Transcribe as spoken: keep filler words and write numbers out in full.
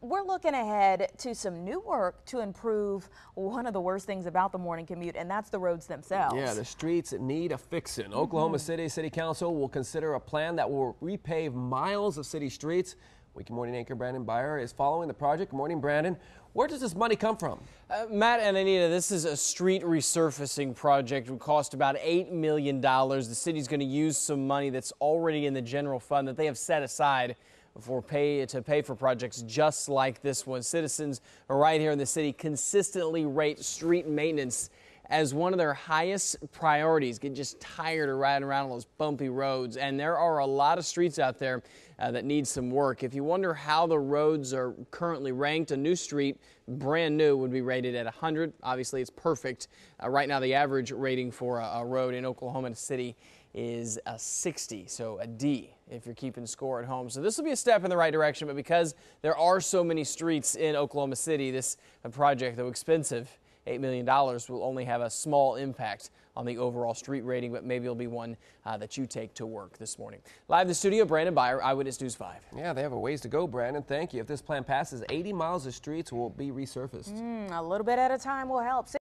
We're looking ahead to some new work to improve one of the worst things about the morning commute, and that's the roads themselves. Yeah, the streets need a fixin'. Mm-hmm. Oklahoma City City Council will consider a plan that will repave miles of city streets. Weekend Morning anchor Brandon Byer is following the project. Good morning, Brandon. Where does this money come from? Uh, Matt and Anita, this is a street resurfacing project. It would cost about eight million dollars. The city's going to use some money that's already in the general fund that they have set aside for pay to pay for projects just like this one. Citizens right here in the city consistently rate street maintenance as one of their highest priorities. Get just tired of riding around on those bumpy roads, and there are a lot of streets out there uh, that need some work. If you wonder how the roads are currently ranked, a new street, brand new, would be rated at one hundred. Obviously, it's perfect. Uh, right now, the average rating for a, a road in Oklahoma City is a sixty, so a D if you're keeping score at home. So this will be a step in the right direction, but because there are so many streets in Oklahoma City, this project, though expensive, eight million dollars, will only have a small impact on the overall street rating, but maybe it'll be one uh, that you take to work this morning. Live in the studio, Brandon Byer, Eyewitness News five. Yeah, they have a ways to go, Brandon. Thank you. If this plan passes, eighty miles of streets will be resurfaced. Mm, a little bit at a time will help.